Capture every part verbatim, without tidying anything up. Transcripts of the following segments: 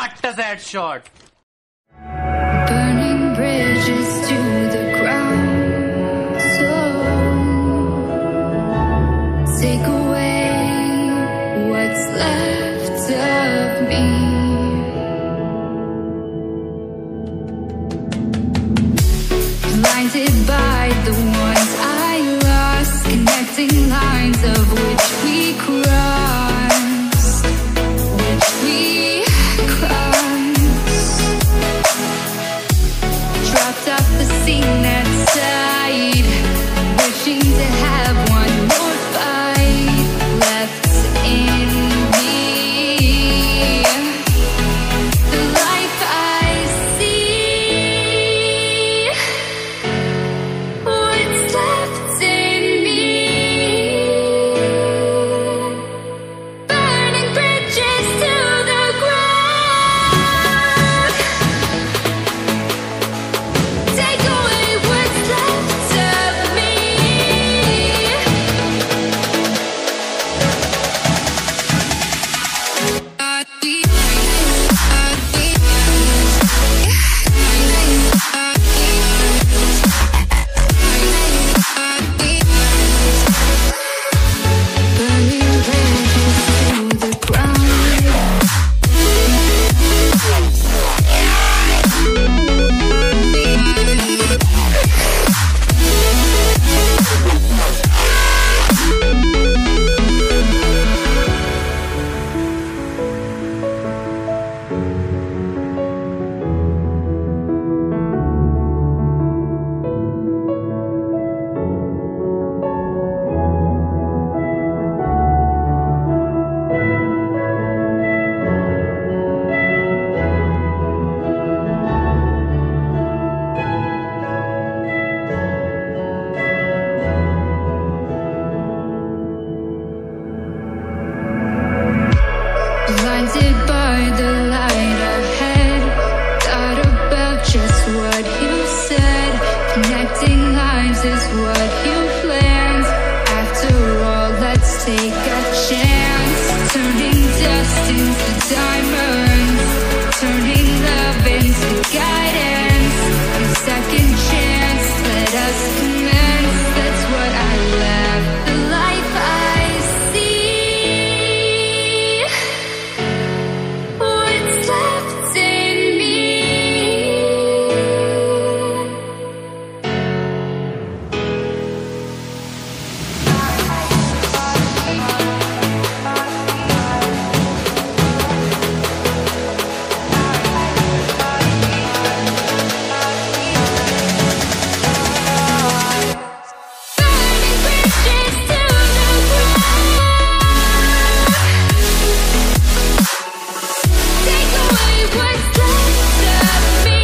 Patta's headshot. Burning bridges to the ground. So take away what's left of me. Blinded by the ones I lost, connecting lines of which we crossed, which we crossed. Dropped off the scene outside, wishing to have one more fight left in me. The life I see, what's left in me. Burning bridges to the ground. Take away what's left of me. Burning bridges to the ground. Blinded by the light ahead, thought about just what you said. Connecting lines is what you planned. After all, let's take a chance. Turning dust into diamonds, turning love into guidance. A second chance, let us commence. That's what I left. The life I see, what's left in me. Burning bridges to the ground. Take away what's left of me.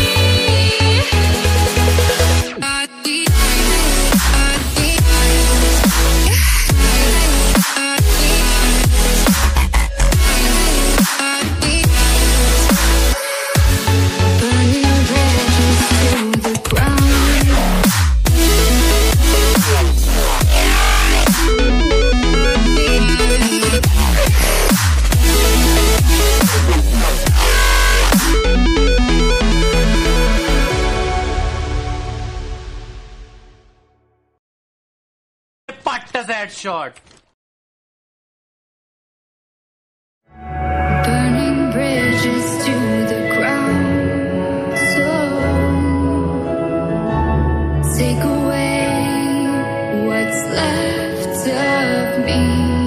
Burning bridges to the ground. Patta's headshot. Burning bridges to the ground. So take away what's left of me.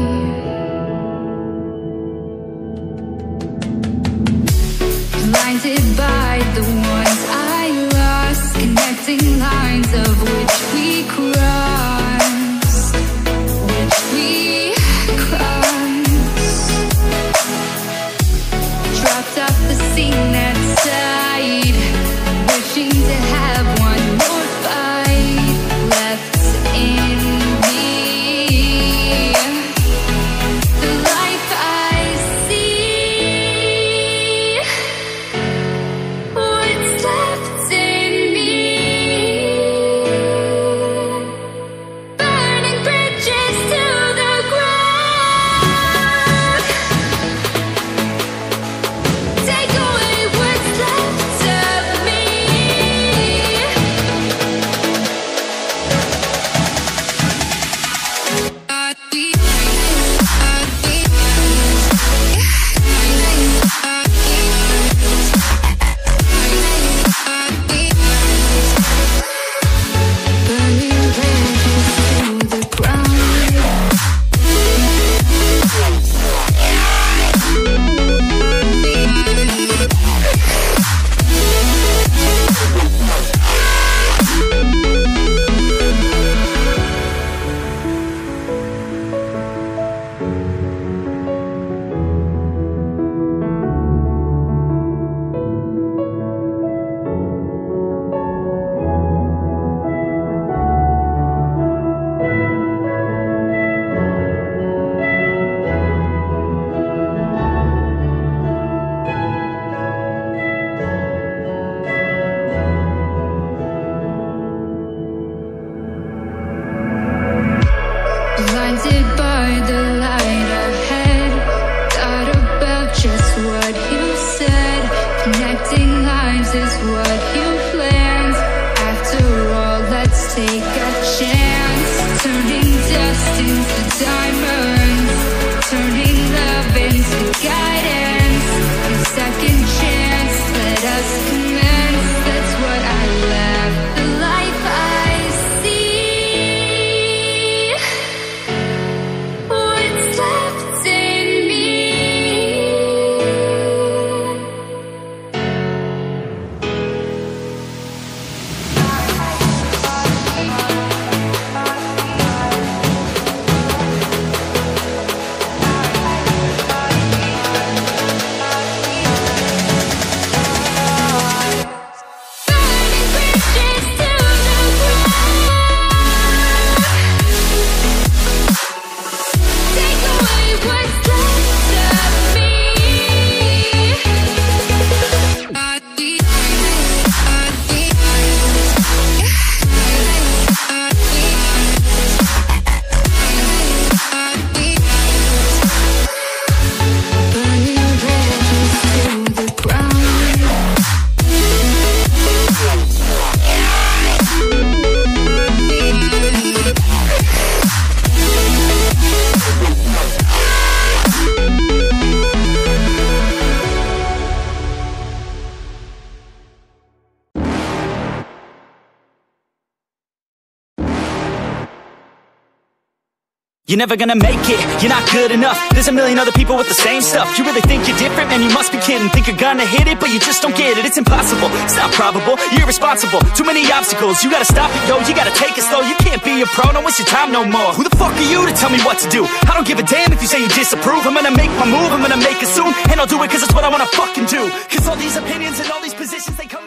Blinded by the ones I lost, connecting lines of which we crossed, which we crossed. Dropped off the scene outside, wishing to have one more fight left in me. The life I see, what's left in me. You're never gonna make it, you're not good enough. There's a million other people with the same stuff. You really think you're different? Man, you must be kidding. Think you're gonna hit it, but you just don't get it. It's impossible, it's not probable, you're irresponsible. Too many obstacles, you gotta stop it, yo. You gotta take it slow, you can't be a pro. Don't waste your time no more. Who the fuck are you to tell me what to do? I don't give a damn if you say you disapprove. I'm gonna make my move, I'm gonna make it soon. And I'll do it cause it's what I wanna fucking do. Cause all these opinions and all these positions, they come